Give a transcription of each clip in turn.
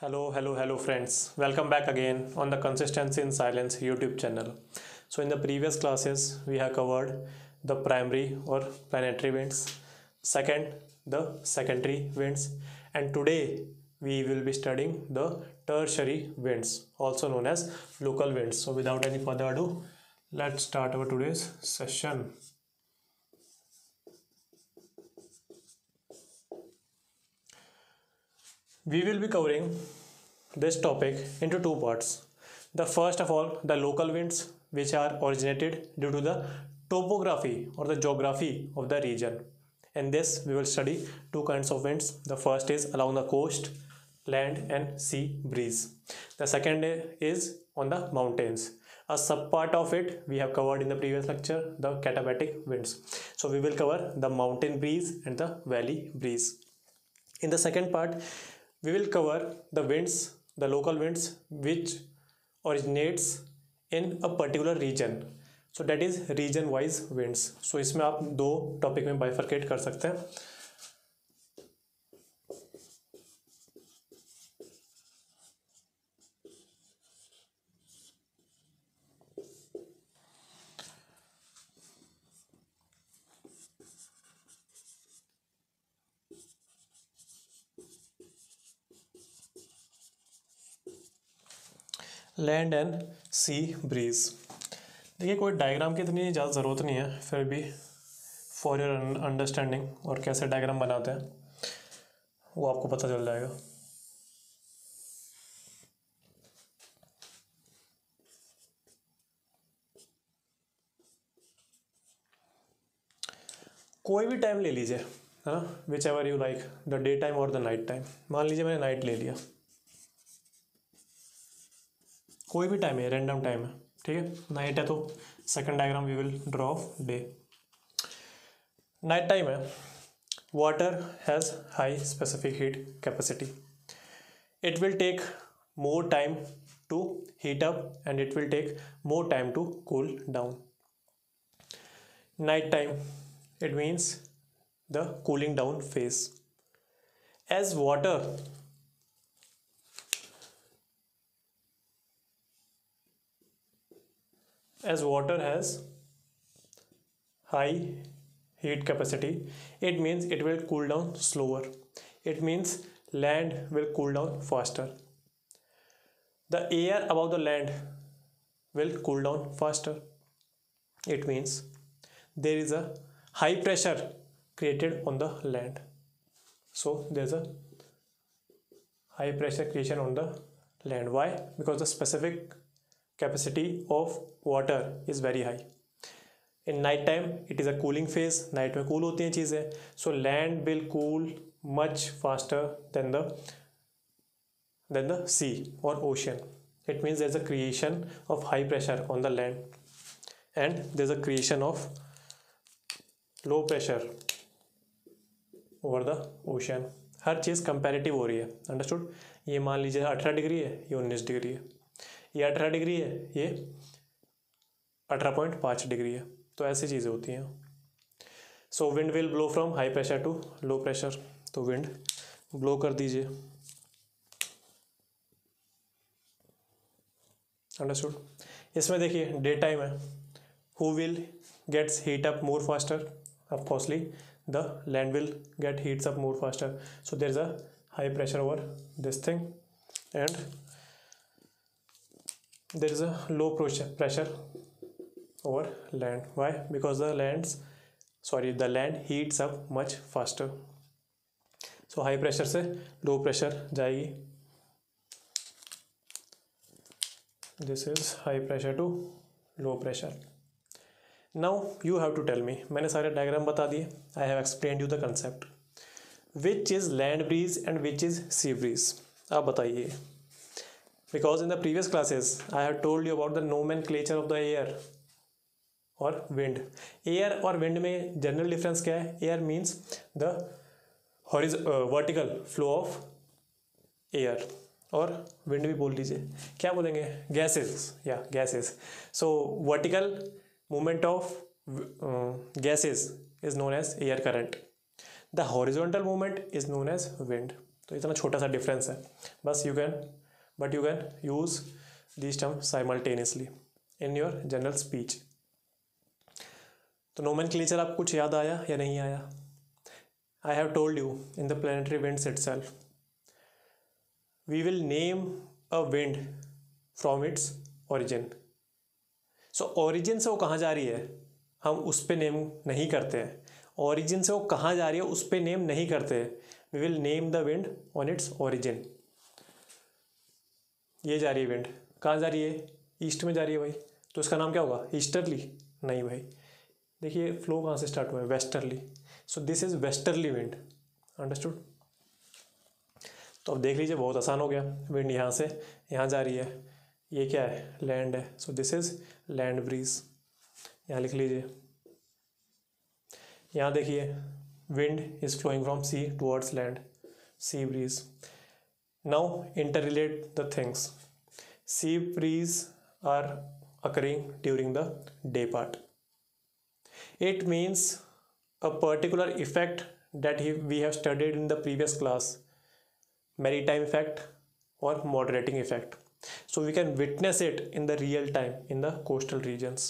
Hello, friends. Welcome back again on the Consistency in Silence YouTube channel. So, in the previous classes, we have covered the primary or planetary winds, second, the secondary winds, and today we will be studying the tertiary winds, also known as local winds. So, without any further ado, let's start our today's session. We will be covering this topic into two parts. The first of all, the local winds, which are originated due to the topography or the geography of the region. In this, we will study two kinds of winds. The first is along the coast, land and sea breeze. The second is on the mountains. A subpart of it we have covered in the previous lecture, the katabatic winds. So we will cover the mountain breeze and the valley breeze. In the second part, we will cover the winds, the local winds which originates in a particular region. So that is region wise winds. So इसमें आप दो topic में bifurcate कर सकते हैं. Land and sea breeze. देखिए कोई diagram की इतनी ज़्यादा ज़रूरत नहीं है, फिर भी फॉर योर अंडरस्टैंडिंग और कैसे डायग्राम बनाते हैं वो आपको पता चल जाएगा. कोई भी टाइम ले लीजिए, है ना, whichever you like, the day time और द नाइट टाइम. मान लीजिए मैंने नाइट ले लिया, कोई भी टाइम है, रैंडम टाइम है, ठीक है. नाइट है तो second diagram we will draw of day. Night time है, water has high specific heat capacity. It will take more time to heat up and it will take more time to cool down. Night time, it means the cooling down phase. As water has high heat capacity, it means it will cool down slower. It means land will cool down faster. The air above the land will cool down faster. It means there is a high pressure created on the land. So there's a high pressure creation on the land. Why? Because the specific capacity of water is very high. In night time it is a cooling phase. Night में cool होती हैं चीज़ें. So land will cool much faster than the sea or ocean. It means there's a creation of high pressure on the land and there's a creation of low pressure over the ocean. हर चीज़ comparative हो रही है. Understood. ये मान लीजिए 18 degree है, ये 19 डिग्री है. ये 18 डिग्री है, ये 18.5 डिग्री है. तो ऐसी चीज़ें होती हैं. So wind will blow from high pressure to low pressure. तो विंड ब्लो कर दीजिए. अंडरस्टूड. इसमें देखिए डे टाइम है. Who will gets heat up more faster? Of course the land will get heats up more faster. So there is a high pressure over this thing and there is a low pressure over land. Why? Because the land heats up much faster. So high pressure से low pressure जाएगी. This is high pressure to low pressure. Now you have to tell me. मैंने सारे diagram बता दिए. I have explain you the concept. Which is land breeze and which is sea breeze. आप बताइए. Because in the previous classes I have told you about the nomenclature of the air और wind. Air और wind में general difference क्या है? Air means the vertical flow of air और wind भी बोल लीजिए. क्या बोलेंगे? गैसेस या gases. So vertical movement of gases is known as air current. The horizontal movement is known as wind. तो इतना छोटा सा डिफरेंस है, बस you can use this term simultaneously in your general speech. तो नोमेनक्लेचर आपको कुछ याद आया या नहीं आया? I have told you in the planetary winds itself we will name a wind from its origin. So origin से वो कहाँ जा रही है हम उस पर नेम नहीं करते हैं, ओरिजिन से वो कहाँ जा रही है उस पर नेम नहीं करते हैं। We will name the wind on its origin. ये जा रही है विंड, कहाँ जा रही है? ईस्ट में जा रही है भाई, तो इसका नाम क्या होगा? ईस्टर्ली? नहीं भाई, देखिए फ्लो कहाँ से स्टार्ट हुआ है? Westerly. So this is westerly wind. Understood? तो अब देख लीजिए बहुत आसान हो गया। विंड यहाँ से यहाँ जा रही है, ये क्या है? लैंड है। So this is land breeze. यहाँ लिख लीजिए। यहाँ देखिए wind is flowing from sea towards land, sea breeze. Now interrelate the things. Sea breeze are occurring during the day part. It means a particular effect that we have studied in the previous class, maritime effect or moderating effect. So we can witness it in the real time in the coastal regions.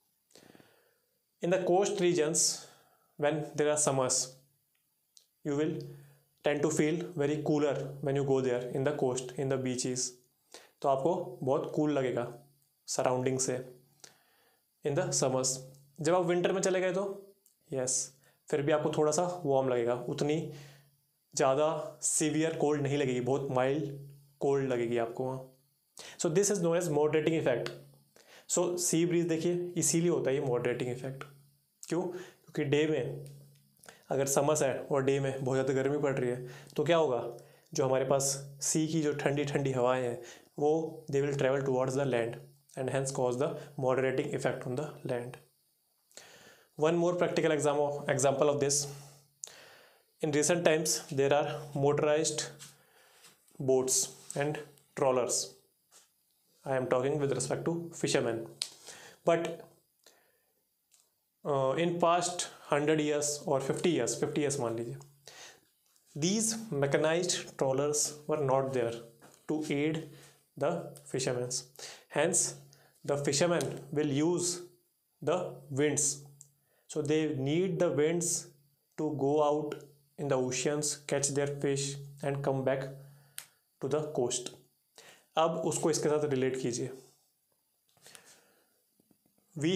In the coast regions, when there are summers, you will tend to feel very cooler when you go there in the coast, in the beaches. तो आपको बहुत cool लगेगा surrounding से in the summers. जब आप winter में चले गए तो यस फिर भी आपको थोड़ा सा वार्म लगेगा, उतनी ज़्यादा सीवियर कोल्ड नहीं लगेगी, बहुत माइल्ड कोल्ड लगेगी आपको वहाँ। So this is known as moderating effect. So sea breeze देखिए इसीलिए होता है ये मॉडरेटिंग इफेक्ट। क्यों? क्योंकि डे में अगर समर्स है और डे में बहुत ज़्यादा गर्मी पड़ रही है तो क्या होगा? जो हमारे पास सी की जो ठंडी ठंडी हवाएं हैं वो they will travel towards the land and hence cause the moderating effect on the land. One more practical example of this. In recent times there are motorized boats and trawlers. I am talking with respect to fishermen. But in past 100 years or 50 years मान लीजिए, these mechanized trawlers were not there to aid the fishermen. Hence the fishermen will use the winds. So they need the winds to go out in the oceans, catch their fish and come back to the coast. अब उसको इसके साथ relate कीजिए। we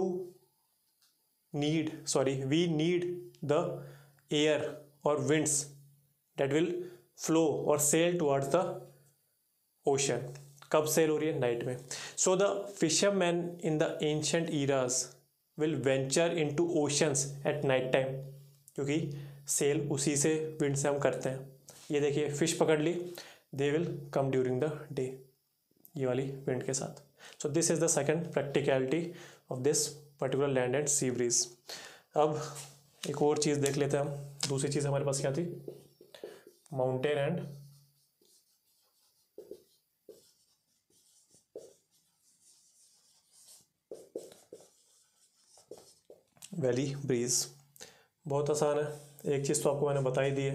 need the air or winds that will flow or sail towards the ocean. कब sail हो रही है? Night में। So the fisherman in the ancient eras will venture into oceans at night time, क्योंकि sail उसी से wind से हम करते हैं। ये देखिए फिश पकड़ ली, they will come during the day, ये वाली विंड के साथ। So this is the second practicality of this particular land and sea breeze. अब एक और चीज़ देख लेते हैं हम। दूसरी चीज़ हमारे पास क्या थी? Mountain and valley breeze. बहुत आसान है, एक चीज़ तो आपको मैंने बता ही दी है,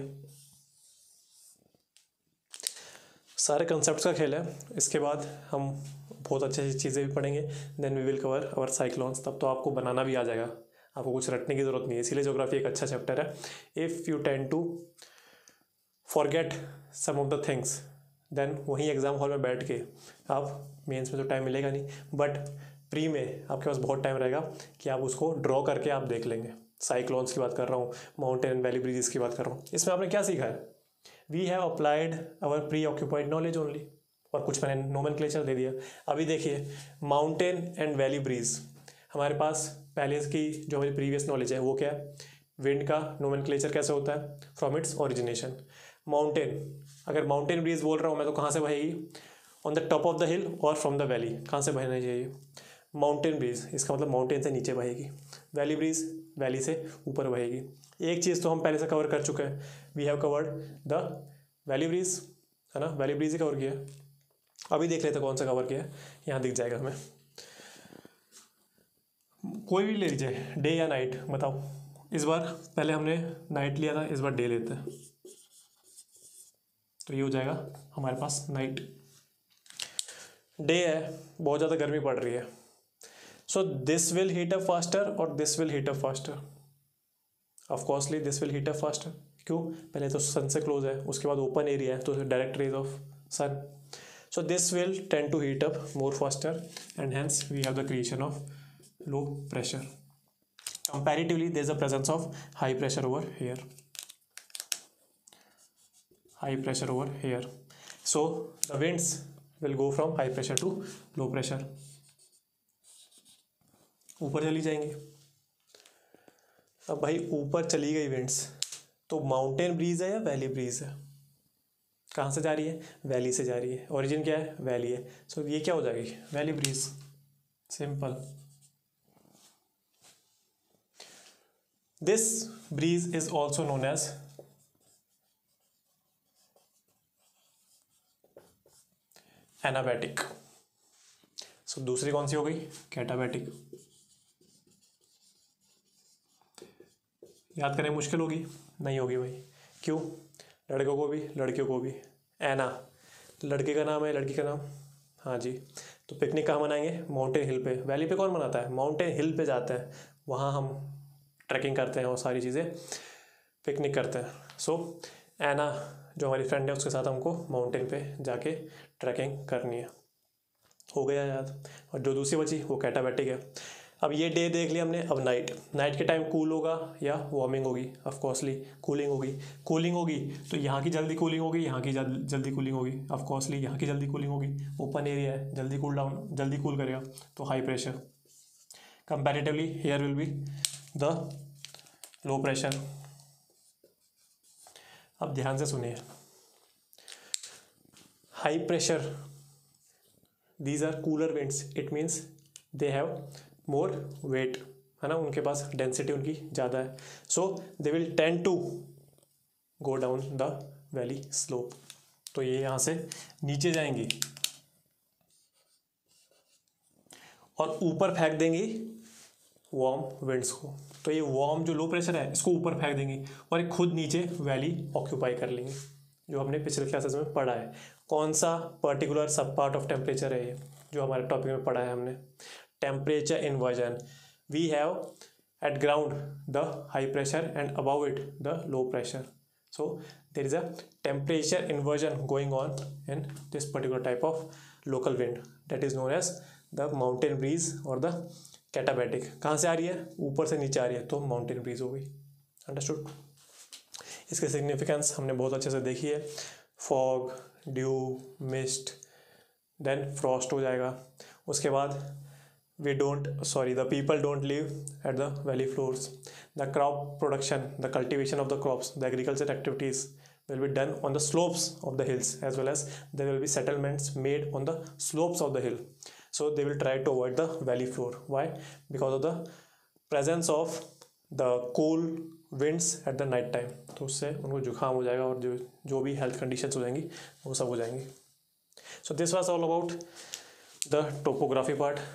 सारे कंसेप्ट्स का खेल है। इसके बाद हम बहुत अच्छी अच्छी चीज़ें भी पढ़ेंगे। Then we will cover our cyclones. तब तो आपको बनाना भी आ जाएगा, आपको कुछ रटने की ज़रूरत नहीं है। इसीलिए ज्योग्राफी एक अच्छा चैप्टर है। If you tend to forget some of the things then वहीं एग्ज़ाम हॉल में बैठ के आप, मेंस में तो टाइम मिलेगा नहीं बट प्री में आपके पास बहुत टाइम रहेगा कि आप उसको ड्रॉ करके आप देख लेंगे। साइक्लोन्स की बात कर रहा हूँ, माउंटेन वैली ब्रिजेस की बात कर रहा हूँ। इसमें आपने क्या सीखा है? We have applied our preoccupied knowledge only, और कुछ मैंने नोमेनक्लेचर दे दिया। अभी देखिए माउंटेन एंड वैली ब्रीज, हमारे पास पहले की जो हमारी प्रीवियस नॉलेज है वो क्या है? विंड का नोमेनक्लेचर कैसे होता है? From its origination. माउंटेन, अगर माउंटेन ब्रीज बोल रहा हूँ मैं तो कहाँ से बहेगी? On the top of the hill और फ्रॉम द वैली, कहाँ से बहना चाहिए? माउंटेन ब्रीज, इसका मतलब माउंटेन से नीचे बहेगी। वैली ब्रीज वैली से ऊपर बहेगी। एक चीज़ तो हम पहले से कवर कर चुके हैं, we have covered the valley breeze, है ना? वैली ब्रीज ही कवर किया। अभी देख लेते कौन सा कवर किया है, यहाँ दिख जाएगा हमें। कोई भी ले लीजिए, डे या नाइट, बताओ। इस बार पहले हमने नाइट लिया था, इस बार डे लेते हैं। तो ये हो जाएगा हमारे पास नाइट। डे है, बहुत ज़्यादा गर्मी पड़ रही है, so this will heat up faster और this will heat up faster. Of course this will heat up faster, क्यों? पहले तो सन से क्लोज है, उसके बाद ओपन एरिया है तो direct rays of sun, so this will tend to heat up more faster and hence we have the creation of low pressure. Comparatively there is a presence of high pressure over here, high pressure over here, so the winds will go from high pressure to low pressure, ऊपर चली जाएंगी। अब भाई ऊपर चली गई winds तो mountain bridge है या वैली ब्रीज है? कहाँ से जा रही है? वैली से जा रही है, ओरिजिन क्या है? वैली है, सो ये क्या हो जाएगी? Valley breeze, simple. This breeze is also known as anabatic. So दूसरी कौन सी हो गई? कैटाबैटिक। याद करने मुश्किल होगी? नहीं होगी भाई, क्यों? लड़कों को भी लड़कियों को भी। एना लड़के का नाम है, लड़की का नाम, हाँ जी। तो पिकनिक कहाँ मनाएंगे? माउंटेन हिल पे। वैली पे कौन मनाता है? माउंटेन हिल पे जाते हैं, वहाँ हम ट्रैकिंग करते हैं और सारी चीज़ें पिकनिक करते हैं। सो एना जो हमारी फ्रेंड है उसके साथ हमको माउंटेन पे जाके ट्रैकिंग करनी है। हो गया याद। और जो दूसरी बची वो कैटाबैटिक है। अब ये डे देख लिया हमने, अब नाइट। नाइट के टाइम कूल होगा या वार्मिंग होगी? ऑफकोर्सली कूलिंग होगी। कूलिंग होगी तो यहाँ की जल्दी कूलिंग होगी, यहाँ की जल्दी कूलिंग होगी। ऑफकोर्सली यहाँ की जल्दी कूलिंग होगी, ओपन एरिया है, जल्दी कूल डाउन, जल्दी कूल करेगा, तो high pressure. Comparatively here will be the low pressure. अब ध्यान से सुनिए, high pressure, these are cooler winds, it means they have more weight, है ना, उनके पास डेंसिटी उनकी ज़्यादा है, so they will tend to go down the valley slope. तो ये यहाँ से नीचे जाएंगी और ऊपर फेंक देंगी वार्म विंड्स को। तो ये वार्म जो लो प्रेशर है इसको ऊपर फेंक देंगी और ये खुद नीचे वैली ऑक्यूपाई कर लेंगे, जो हमने पिछले क्लासेस में पढ़ा है। कौन सा पर्टिकुलर सब पार्ट ऑफ टेम्परेचर है ये, जो हमारे टॉपिक में पढ़ा है हमने? temperature inversion. We have at ground the high pressure and above it the low pressure, so there is a temperature inversion going on in this particular type of local wind that is known as the mountain breeze or the catabatic. कहाँ से आ रही है? ऊपर से नीचे आ रही है, तो mountain breeze हो गई। अंडरस्टूड? इसके सिग्निफिकेंस हमने बहुत अच्छे से देखी है। Fog, dew, mist, then frost हो जाएगा। उसके बाद the people don't live at the valley floors. The crop production, the cultivation of the crops, the agriculture activities will be done on the slopes of the hills, as well as there will be settlements made on the slopes of the hill. So they will try to avoid the valley floor. Why? Because of the presence of the cool winds at the night time. तो उससे उनको जुकाम हो जाएगा और जो भी health conditions हो जाएंगी वो सब हो जाएंगी। So this was all about the topography part.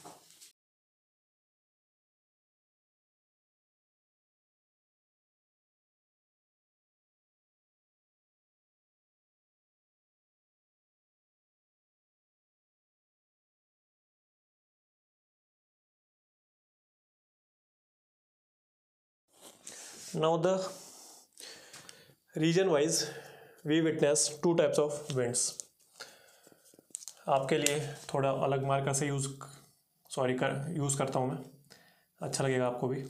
Now the region wise we witness two types of winds. आपके लिए थोड़ा अलग मार्कर से यूज़ करता हूँ मैं, अच्छा लगेगा आपको भी।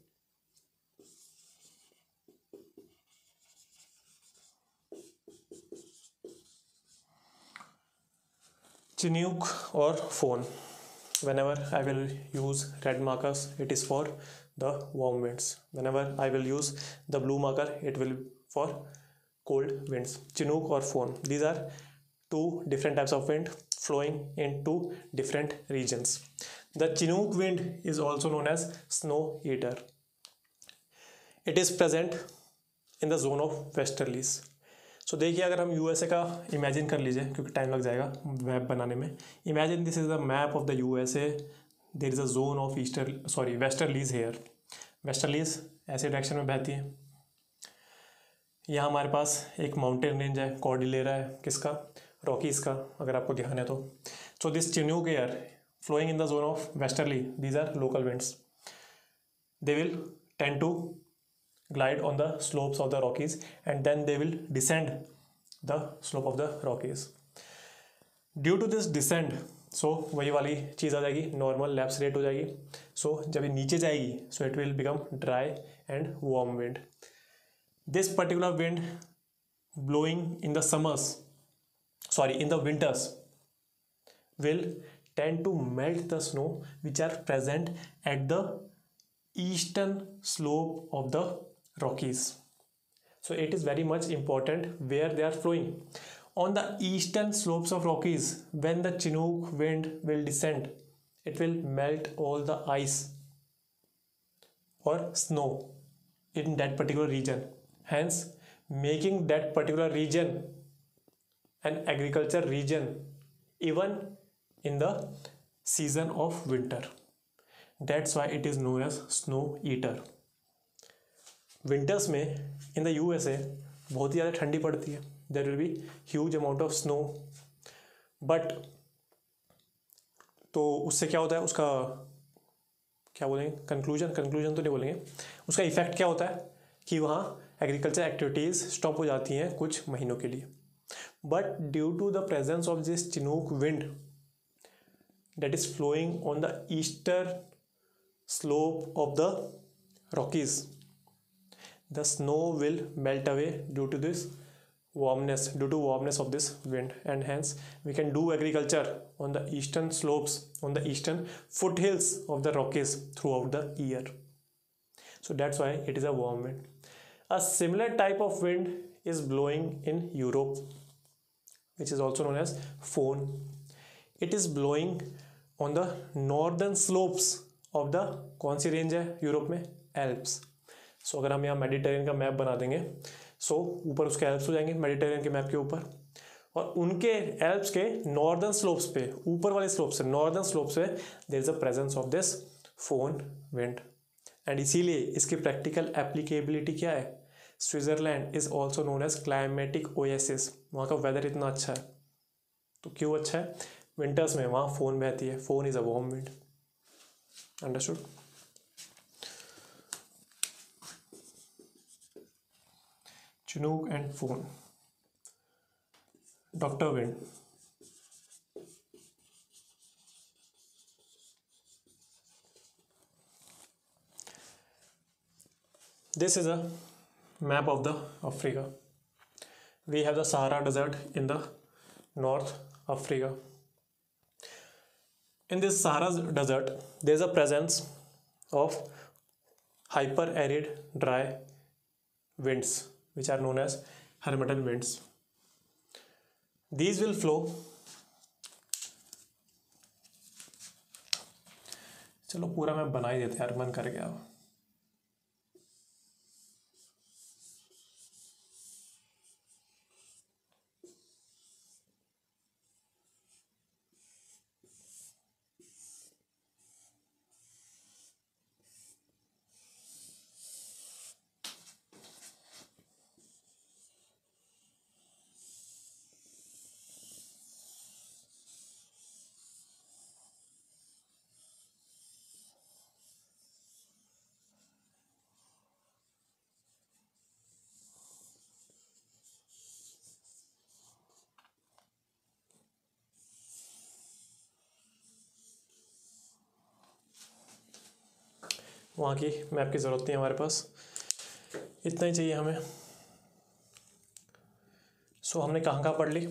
Chinook or Fohn. Whenever I will use red markers, it is for the warm winds. Whenever I will use the blue marker, it will for cold winds. Chinook or Fohn. These are two different types of wind flowing in two different regions. The Chinook wind is also known as snow eater. It is present in the zone of westerlies. सो देखिए, अगर हम USA का imagine कर लीजिए, क्योंकि time लग जाएगा map बनाने में। Imagine this is the map of the USA, there is a zone of westerlies here. Westerlies ऐसे डायरेक्शन में बहती है, यहाँ हमारे पास एक माउंटेन रेंज है, कॉर्डिलेरा है, किसका, रॉकीज का, अगर आपको ध्यान है तो. So this Chinook air flowing in the zone of westerly, these are local winds. They will tend to glide on the slopes of the Rockies and then they will descend the slope of the Rockies. Due to this descend, so वही वाली चीज़ आ जाएगी, normal lapse rate हो जाएगी. सो जब ये नीचे जाएगी, so it will become dry and warm wind. This particular wind blowing in the summers, sorry, in the winters will tend to melt the snow which are present at the eastern slope of the Rockies. So it is very much important where they are flowing. On the eastern slopes of Rockies, when the Chinook wind will descend, it will melt all the ice or snow in that particular region, hence making that particular region an agriculture region even in the season of winter. That's why it is known as snow eater. Winters में in the USA बहुत ही ज़्यादा ठंडी पड़ती है. There will be huge amount of snow. But तो उससे क्या होता है, उसका क्या बोलेंगे, कंक्लूजन तो नहीं बोलेंगे, उसका इफेक्ट क्या होता है कि वहाँ एग्रीकल्चर एक्टिविटीज़ स्टॉप हो जाती हैं कुछ महीनों के लिए. But due to the presence of this Chinook wind that is flowing on the eastern slope of the Rockies, the snow will melt away due to warmness of this wind, and hence we can do agriculture on the eastern slopes, on the eastern foothills of the Rockies throughout the year. So that's why it is a warm wind. A similar type of wind is blowing in Europe, which is also known as Foehn. It is blowing on the northern slopes of the, कौन सी range है Europe में, Alps. So अगर हम यहाँ Mediterranean का map बना देंगे, सो ऊपर उसके एल्प्स हो जाएंगे मेडिटेरियन के मैप के ऊपर, और उनके एल्प्स के नॉर्दर्न स्लोप्स पे, ऊपर वाले स्लोप से, नॉर्दर्न स्लोप्स पे there is a presence of this foehn wind. And इसीलिए इसकी प्रैक्टिकल एप्लीकेबिलिटी क्या है, Switzerland is also known as climatic oasis. वहाँ का वेदर इतना अच्छा है. तो क्यों अच्छा है, विंटर्स में वहाँ फोन बहती है. Foehn is a warm wind. Understood. Chinook and foehn. Doctor wind. This is a map of the Africa. We have the Sahara Desert in the North Africa. In this Sahara Desert, there is a presence of hyper-arid dry winds, which are known as Harmattan winds. These will flow. चलो पूरा मैं बना ही देते यार, मन कर गया. वहाँ की मैप की ज़रूरत नहीं है हमारे पास, इतना ही चाहिए हमें. सो हमने कहाँ कहाँ पढ़ ली.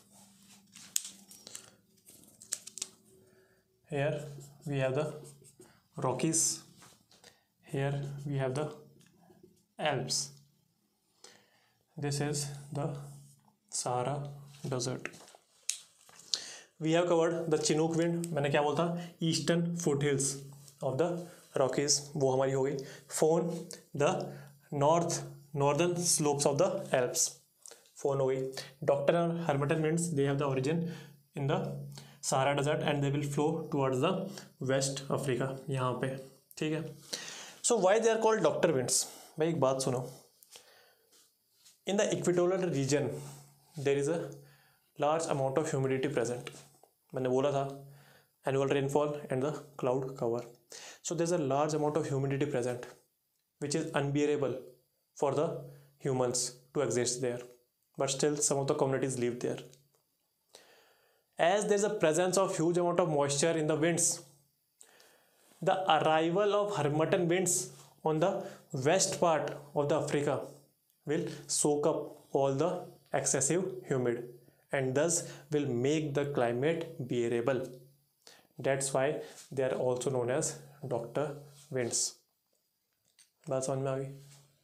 Here we have the Rockies. Here we have the Alps. This is the Sahara Desert. We have covered the Chinook wind. मैंने क्या बोलता, eastern foothills of the Rockies, वो हमारी हो गई. Foehn the northern slopes of the Alps, foehn हो गई. Doctor और harmattan winds, they have the origin in the Sahara desert and they will flow towards the west Africa, यहाँ पे. ठीक है. So why they are called doctor winds. भाई एक बात सुनो, In the equatorial region there is a large amount of humidity present. मैंने बोला था annual rainfall and the cloud cover. So there's a large amount of humidity present which is unbearable for the humans to exist there, but still some of the communities live there. As there's a presence of huge amount of moisture in the winds, the arrival of Harmattan winds on the west part of the Africa will soak up all the excessive humid and thus will make the climate bearable. That's why they are also known as Dr. Winds. बात समझ में आ गई?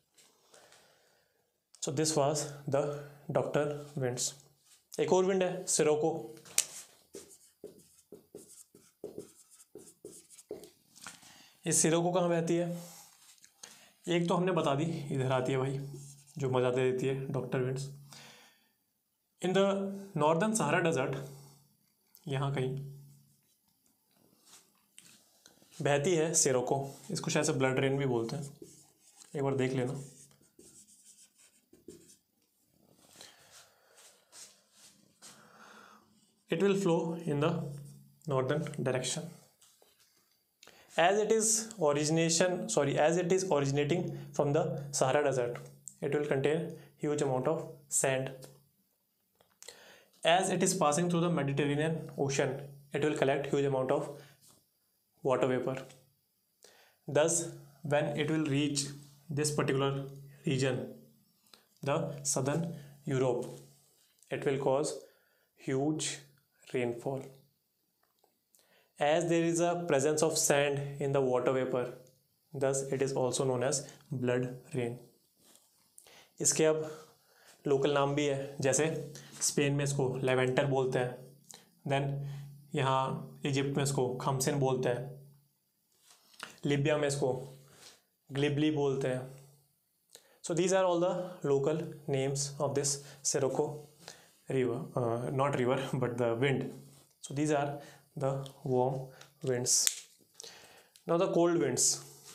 So this was the Dr. Winds. एक और wind है Scirocco. ये Scirocco कहाँ बहती है? एक तो हमने बता दी, इधर आती है भाई, जो मजा दे देती है, doctor winds. In the northern Sahara desert यहाँ कहीं बहती है सिरोको. इसको शायद से ब्लड रेन भी बोलते हैं, एक बार देख लेना. It will flow in the northern direction. As it is originating from the Sahara Desert, it will contain huge amount of sand. As it is passing through the Mediterranean Ocean, it will collect huge amount of water vapor. Thus, when it will reach this particular region, the southern Europe, it will cause huge rainfall. As there is a presence of sand in the water vapor, thus it is also known as blood rain. इसके अब local नाम भी है, जैसे Spain में इसको लेवेंटर बोलते हैं, देन यहाँ इजिप्ट में इसको खमसिन बोलते हैं, लिबिया में इसको ग्लिबली बोलते हैं. So these are all the local names of this Sirocco river, not river but the wind. So these are the warm winds. Now the cold winds.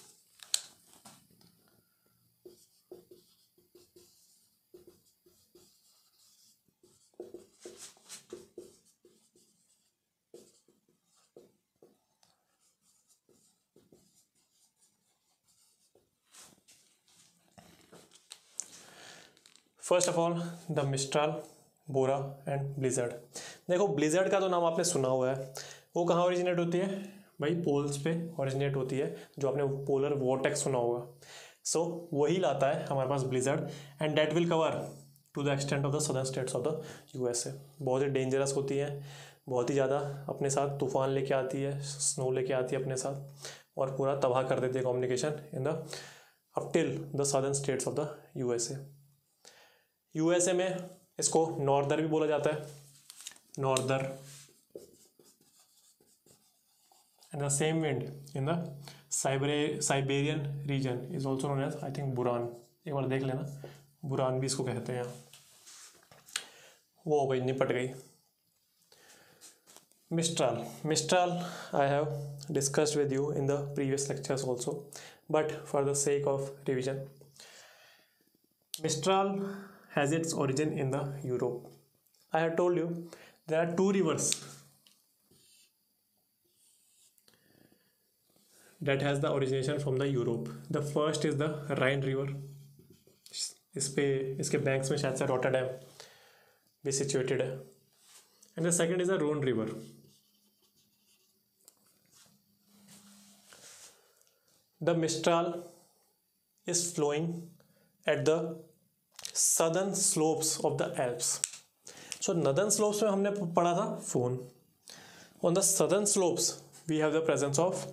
First of all the mistral, bora and blizzard. देखो blizzard का तो नाम आपने सुना हुआ है. वो कहाँ ओरिजिनेट होती है भाई? पोल्स पे ओरिजिनेट होती है, जो आपने पोलर वॉर्टेक्स सुना होगा. सो वही लाता है हमारे पास blizzard, and that will cover to the extent of the southern states of the USA. बहुत ही डेंजरस होती है, बहुत ही ज़्यादा अपने साथ तूफान लेके आती है, स्नो लेके आती है अपने साथ, और पूरा तबाह कर देती है communication in the up till the southern states of the USA. USA में इसको नॉर्दर भी बोला जाता है, norther. And the same wind in the Siberian region is also known as I think buran. एक बार देख लेना, बुरान भी इसको कहते हैं. वो हो गई, निपट गई. Mistral I have discussed with you in the previous lectures also, but for the sake of revision, mistral has its origin in the Europe. I have told you there are two rivers that has the origination from the Europe. The first is the Rhine river. इसके banks में शायद से Rotterdam भी situated है. And the second is the Rhone river. The mistral is flowing at the southern slopes of the Alps. So northern slopes में हमने पढ़ा था foehn. On the southern slopes we have the presence of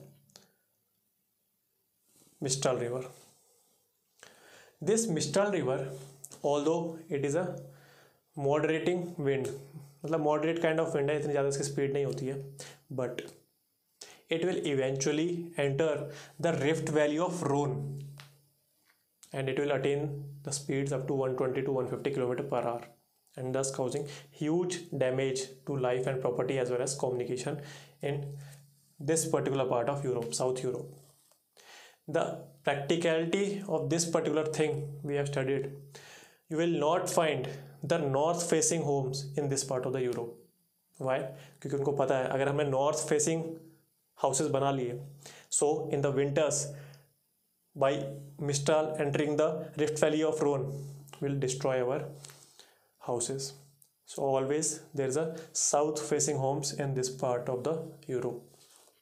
Mistral river. This Mistral river, although it is a moderating wind, मतलब moderate kind of wind है, इतनी ज़्यादा इसकी speed नहीं होती है, but it will eventually enter the Rift Valley of Rhone and it will attain the speeds up to 120 to 150 km per hour, and thus causing huge damage to life and property as well as communication in this particular part of Europe, South Europe. The practicality of this particular thing we have studied you will not find the north facing homes in this part of the Europe. Why? क्योंकि उनको पता है अगर हमने north facing houses बना लिए, so in the winters by Mistral entering the Rift Valley of Rhone will destroy our houses. So always there is a south facing homes in this part of the Europe.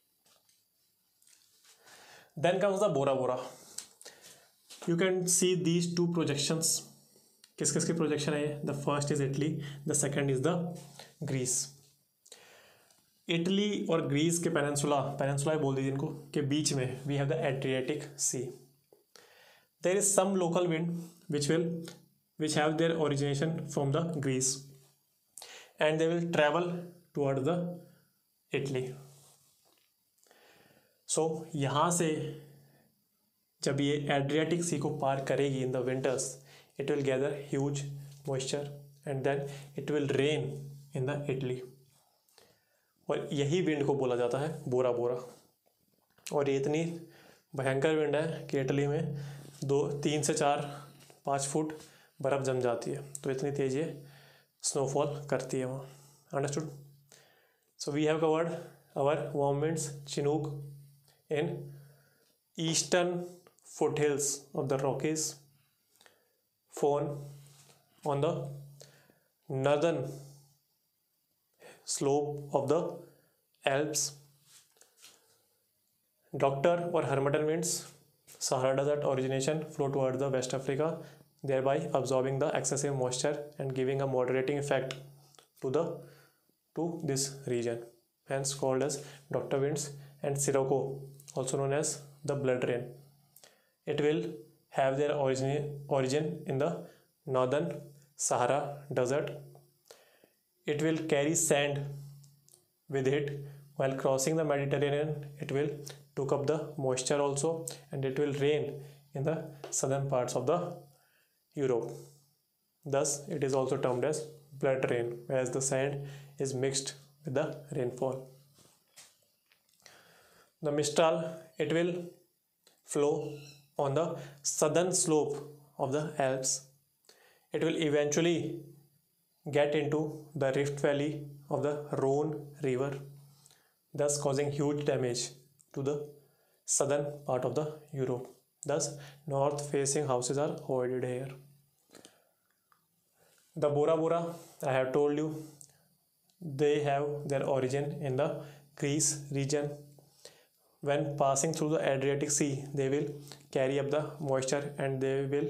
Then comes the Bora Bora. You can see these two projections. किस किस की projection है? The first is Italy, the second is the Greece. Italy और Greece के peninsula बोल दीजिए इनको, के बीच में we have the Adriatic Sea. There is some local wind which have their origination from the Greece and they will travel toward the Italy. So यहाँ से जब ये एड्रियाटिक सी को पार करेगी in the winters, it will gather huge moisture and then it will rain in the Italy. और यही wind को बोला जाता है बोरा बोरा. और ये इतनी भयंकर विंड है कि इटली में 3 से 4-5 फुट बर्फ़ जम जाती है, तो इतनी तेज़ ये स्नोफॉल करती है वहाँ. Understood? So we have covered our warm winds Chinook in eastern foothills of the Rockies, Fohn on the northern slope of the Alps, Doctor or Hermatan winds, Sahara Desert origination flow towards the West Africa, thereby absorbing the excessive moisture and giving a moderating effect to this region, hence called as Doctor winds. And Sirocco, also known as the blood rain. It will have their origin in the northern Sahara Desert. It will carry sand with it while crossing the Mediterranean. It will took up the moisture also and it will rain in the southern parts of the Europe. Thus it is also termed as blood rain, whereas the sand is mixed with the rainfall. The Mistral, it will flow on the southern slope of the Alps. It will eventually get into the Rift Valley of the Rhone River, thus causing huge damage to the southern part of the Europe. Thus north facing houses are avoided here. The Bora Bora, I have told you, they have their origin in the Greece region. When passing through the Adriatic Sea, they will carry up the moisture and they will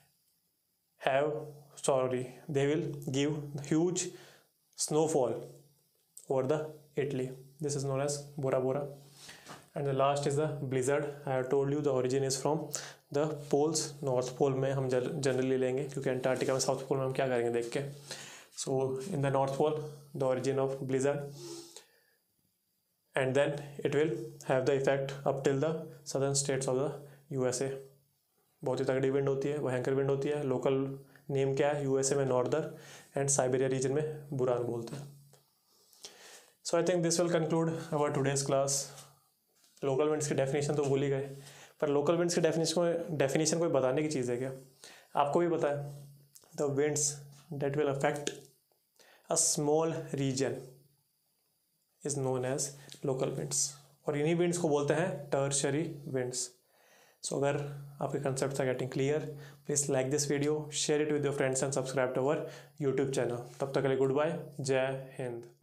give huge snowfall over the Italy. This is known as Bora Bora. And the last is the blizzard. I have told you the origin is from the poles. North pole में हम generally लेंगे क्योंकि Antarctica में south pole में हम क्या करेंगे देख के. So in the North Pole, the origin of blizzard. And then it will have the effect up till the southern states of the USA. बहुत ही तगड़ी विंड होती है, भयंकर विंड होती है. लोकल नेम क्या है? यूएसए में नॉर्दर एंड साइबेरिया रीजन में बुरान बोलते हैं. So I think this will conclude our today's class. Local winds की डेफिनेशन तो भूल ही गए, पर लोकल विंड्स की डेफिनेशन कोई बताने की चीज़ है क्या? आपको भी पता है, the winds that will affect a small region is known as local winds. और इन्हीं विंड्स को बोलते हैं टर्शरी विंड्स. सो अगर आपके concept are getting clear, please like this video, share it with your friends and subscribe to our YouTube channel. तब तक के लिए गुड बाय, जय हिंद.